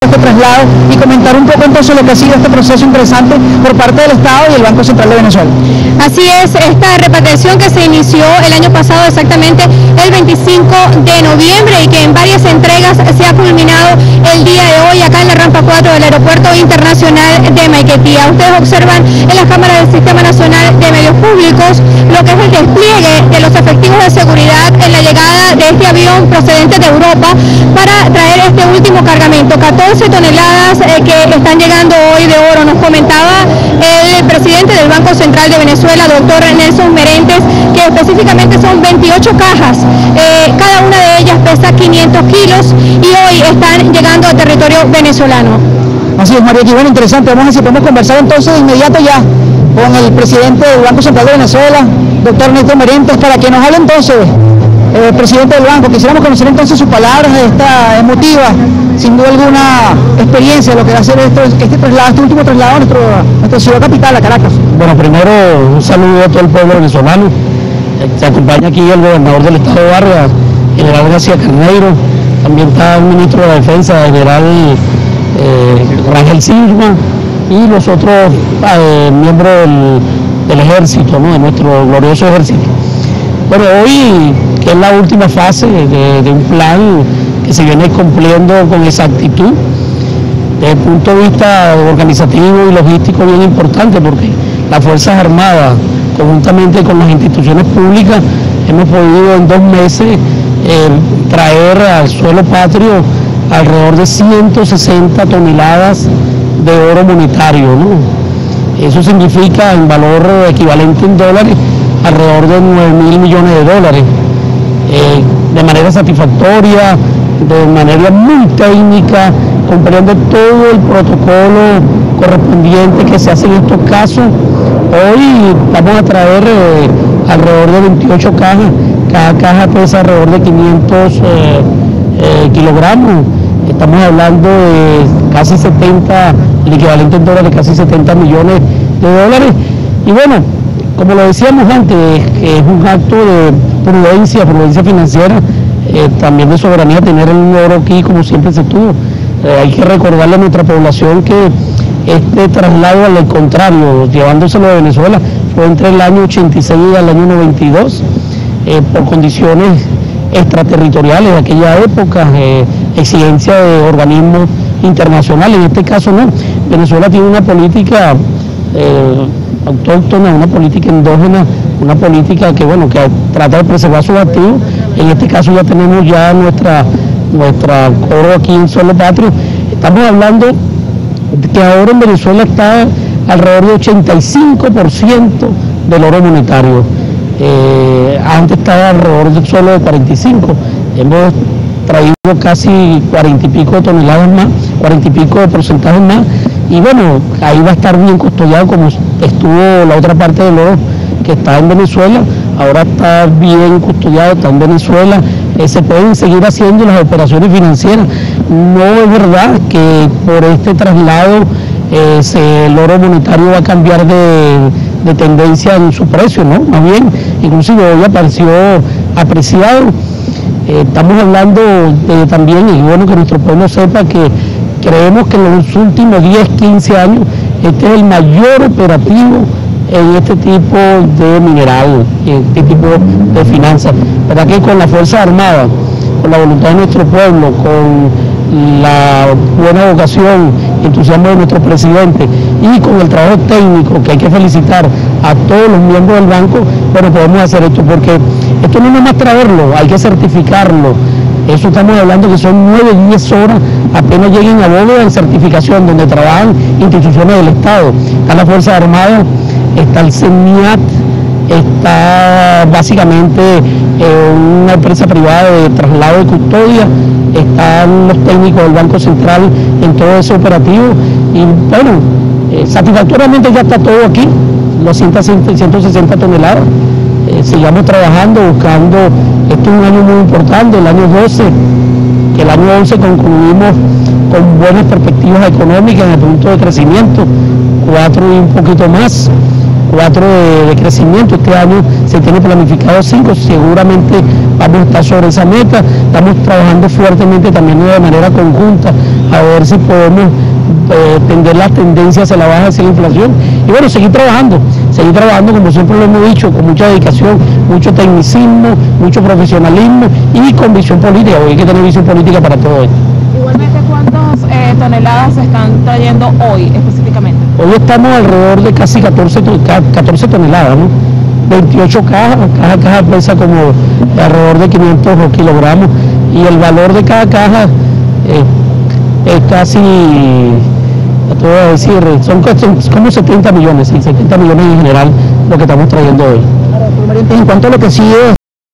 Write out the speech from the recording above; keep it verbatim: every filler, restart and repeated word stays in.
este traslado y comentar un poco entonces lo que ha sido este proceso interesante por parte del Estado y el Banco Central de Venezuela. Así es, esta repatriación que se inició el año pasado, exactamente el veinticinco de noviembre, y que en varias entregas se ha culminado el día de hoy acá en la rampa cuatro del Aeropuerto Internacional de Maiquetía. Ustedes observan en las cámaras del Sistema Nacional de Medios Públicos lo que es el despliegue de los efectivos de seguridad en la llegada de este avión procedente de Europa para traer este último cargamento, catorce toneladas eh, que están llegando hoy de oro. Nos comentaba el presidente del Banco Central de Venezuela, doctor Nelson Merentes, que específicamente son veintiocho cajas, eh, cada una de ellas pesa quinientos kilos y hoy están llegando a territorio venezolano. Así es, María, bueno, interesante. Vamos a ver si podemos conversar entonces de inmediato ya con el presidente del Banco Central de Venezuela, doctor Nelson Merentes, para que nos hable entonces, eh, presidente del banco. Quisiéramos conocer entonces sus palabras de esta emotiva, sin duda alguna, experiencia de lo que va a ser esto, este traslado, este último traslado a nuestro, nuestra ciudad capital, a Caracas. Bueno, primero un saludo a todo el pueblo venezolano. Se acompaña aquí el gobernador del estado de Vargas, general García Carneiro, también está el ministro de la Defensa, general eh, Rangel Silva, y los otros eh, miembros del, del ejército, ¿no? De nuestro glorioso ejército. Bueno, hoy, que es la última fase de, de un plan que se viene cumpliendo con exactitud, desde el punto de vista organizativo y logístico bien importante, porque las Fuerzas Armadas, conjuntamente con las instituciones públicas, hemos podido en dos meses eh, traer al suelo patrio alrededor de ciento sesenta toneladas de oro monetario, ¿no? Eso significa en valor equivalente en dólares alrededor de nueve mil millones de dólares, eh, de manera satisfactoria, de manera muy técnica, cumpliendo todo el protocolo correspondiente que se hace en estos casos. Hoy vamos a traer eh, alrededor de veintiocho cajas, cada caja pesa alrededor de quinientos eh, eh, kilogramos. Estamos hablando de casi setenta, el equivalente en dólares, casi setenta millones de dólares. Y bueno, como lo decíamos antes, es un acto de prudencia, prudencia financiera, eh, también de soberanía, tener el oro aquí como siempre se tuvo. Eh, hay que recordarle a nuestra población que este traslado, al contrario, llevándoselo de Venezuela, fue entre el año ochenta y seis y el año noventa y dos, eh, por condiciones extraterritoriales de aquella época, eh, exigencia de organismos internacionales. En este caso no, Venezuela tiene una política eh, autóctona, una política endógena, una política que bueno, que trata de preservar sus activos. En este caso ya tenemos ya nuestra, nuestra oro aquí en suelo patrio. Estamos hablando de que ahora en Venezuela está alrededor de ochenta y cinco por ciento del oro monetario. Eh, antes estaba alrededor de solo de cuarenta y cinco. Hemos traído casi cuarenta y pico de toneladas más, cuarenta y pico de porcentajes más, y bueno, ahí va a estar bien custodiado como estuvo la otra parte del oro que está en Venezuela. Ahora está bien custodiado, está en Venezuela. Eh, se pueden seguir haciendo las operaciones financieras. No es verdad que por este traslado eh, se, el oro monetario va a cambiar de, de tendencia en su precio, ¿no? Más bien, inclusive hoy apareció apreciado. Eh, estamos hablando de, también, y bueno que nuestro pueblo sepa que creemos que en los últimos diez, quince años este es el mayor operativo en este tipo de mineral, en este tipo de finanzas. ¿Verdad que con la Fuerza Armada, con la voluntad de nuestro pueblo, con la buena vocación, entusiasmo de nuestro presidente y con el trabajo técnico que hay que felicitar a todos los miembros del banco, bueno, podemos hacer esto, porque esto no es más traerlo, hay que certificarlo. Eso estamos hablando que son nueve, diez horas, apenas lleguen a bóveda en certificación, donde trabajan instituciones del Estado. Está la Fuerza Armada, está el CENIAT, está básicamente eh, una empresa privada de traslado de custodia, están los técnicos del Banco Central en todo ese operativo, y bueno, eh, satisfactoriamente ya está todo aquí, los ciento sesenta toneladas. Eh, sigamos trabajando, buscando, esto es un año muy importante, el año doce, que el año once concluimos con buenas perspectivas económicas en el punto de crecimiento, cuatro y un poquito más. cuatro de, de crecimiento. Este año se tiene planificado cinco, seguramente vamos a estar sobre esa meta. Estamos trabajando fuertemente también de manera conjunta a ver si podemos eh, tender las tendencias hacia la baja hacia la inflación y bueno, seguir trabajando, seguir trabajando como siempre lo hemos dicho, con mucha dedicación, mucho tecnicismo, mucho profesionalismo y con visión política, porque hay que tener visión política para todo esto. Igualmente, ¿cuántas eh, toneladas se están trayendo hoy específicamente? Hoy estamos alrededor de casi catorce, catorce toneladas, ¿no? veintiocho cajas, cada caja pesa como alrededor de quinientos kilogramos y el valor de cada caja eh, es casi, te voy a decir, son, son como setenta millones, sí, setenta millones en general lo que estamos trayendo hoy. En cuanto a lo que sí es